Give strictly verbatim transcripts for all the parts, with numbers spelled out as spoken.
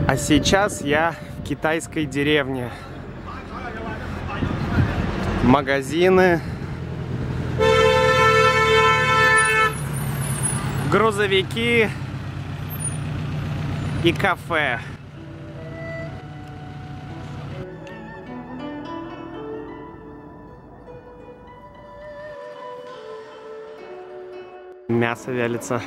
А сейчас я в китайской деревне. Магазины, грузовики и кафе. Мясо вялится.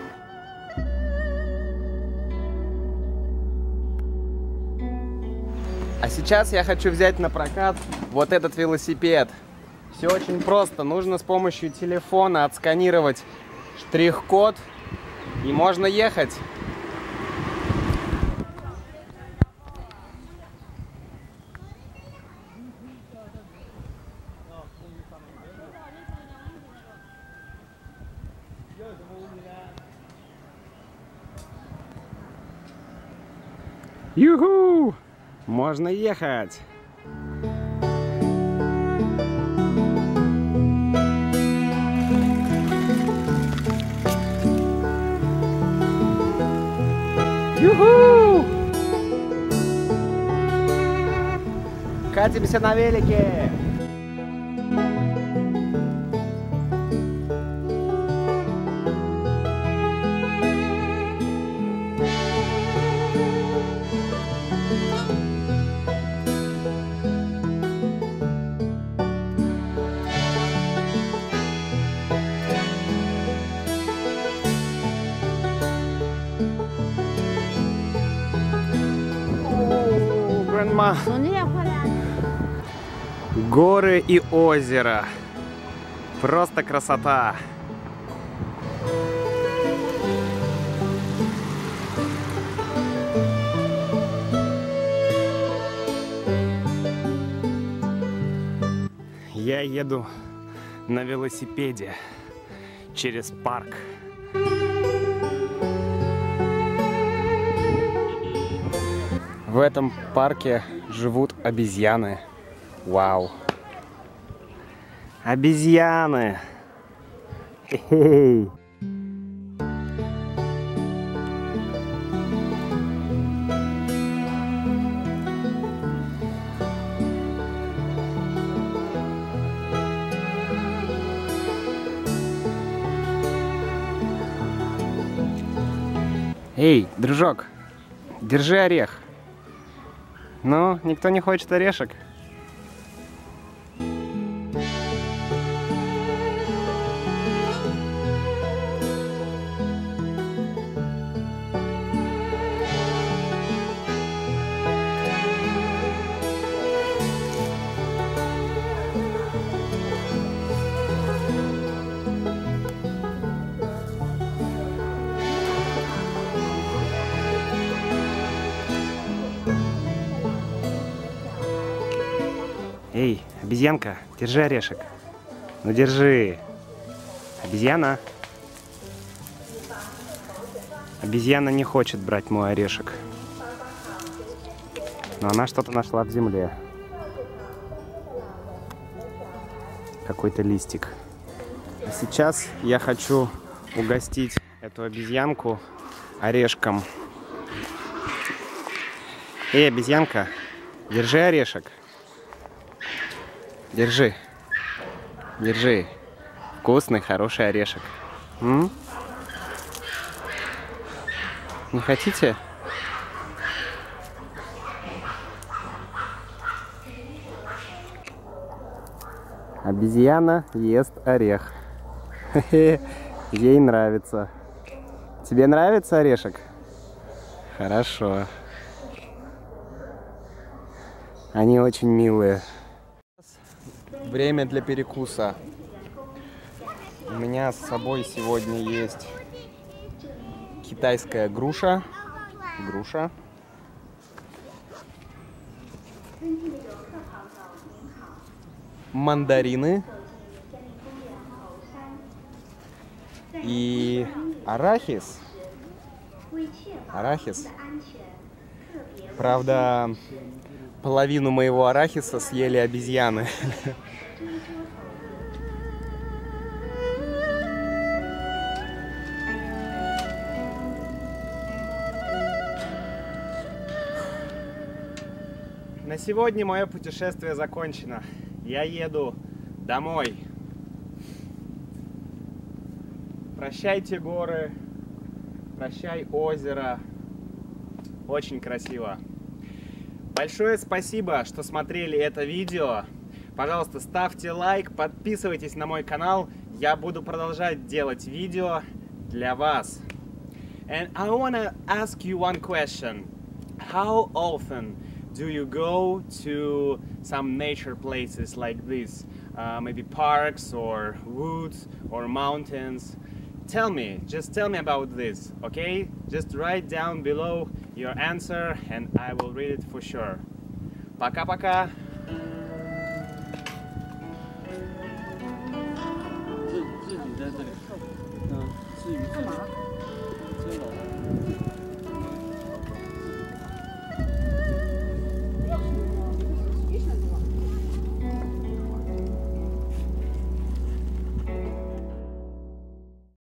А сейчас я хочу взять на прокат вот этот велосипед. Все очень просто. Нужно с помощью телефона отсканировать штрих-код, и можно ехать. Юху! Можно ехать! Юху! Катимся на велике! Горы и озеро. Просто красота. Я еду на велосипеде через парк. В этом парке живут обезьяны. Вау! Обезьяны! Хе-хей! Эй, дружок, держи орех. Ну, никто не хочет орешек. Эй, обезьянка, держи орешек. Ну держи. Обезьяна. Обезьяна не хочет брать мой орешек. Но она что-то нашла в земле. Какой-то листик. А сейчас я хочу угостить эту обезьянку орешком. Эй, обезьянка, держи орешек. Держи. Держи. Вкусный, хороший орешек. М? Не хотите? Обезьяна ест орех. Ей нравится. Тебе нравится орешек? Хорошо. Они очень милые. Время для перекуса. У меня с собой сегодня есть китайская груша. Груша. Мандарины. И арахис. Арахис. Правда, половину моего арахиса съели обезьяны. На сегодня мое путешествие закончено. Я еду домой. Прощайте горы, прощай озеро. Очень красиво. Большое спасибо, что смотрели это видео. Пожалуйста, ставьте лайк, подписывайтесь на мой канал. Я буду продолжать делать видео для вас. And I wanna ask you one question. How often do you go to some nature places like this? Uh, maybe parks or woods or mountains? Tell me, just tell me about this, okay? Just write down below your answer and I will read it for sure. Пока-пока! 自自己在这里，嗯，至于干嘛？